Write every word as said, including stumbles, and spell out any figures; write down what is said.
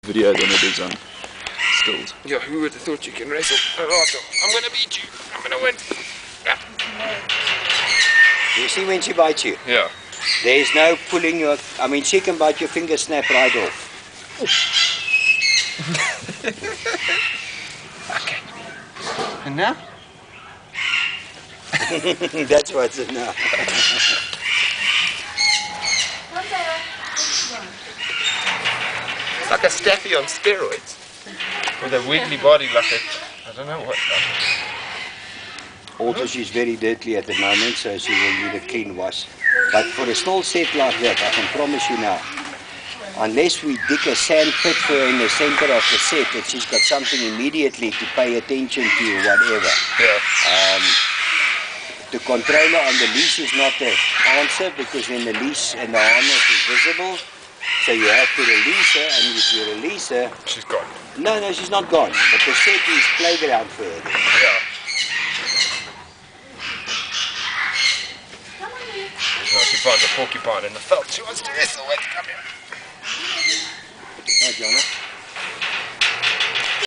video than it is on stills. Yeah, who would have thought you can wrestle? I'm gonna beat you. I'm gonna win. Yeah. You see when she bites you? Yeah. There is no pulling your... I mean, she can bite your finger, snap right off. Okay. And now? That's what's it now. It's like a Staffy on steroids. With a wiggly body like a... I don't know what. Also, she's very dirty at the moment, so she will need a clean wash. But for a small set like that, I can promise you now, unless we dig a sand pit for her in the center of the set, that she's got something immediately to pay attention to or whatever. Yeah. Um, the controller on the leash is not the answer, because then the leash and the harness is visible. So you have to release her, and if you release her... She's gone. No, no, she's not gone. But the set is playground for her. Yeah. Now she finds a porcupine in the felt. She wants to wrestle with. Come here.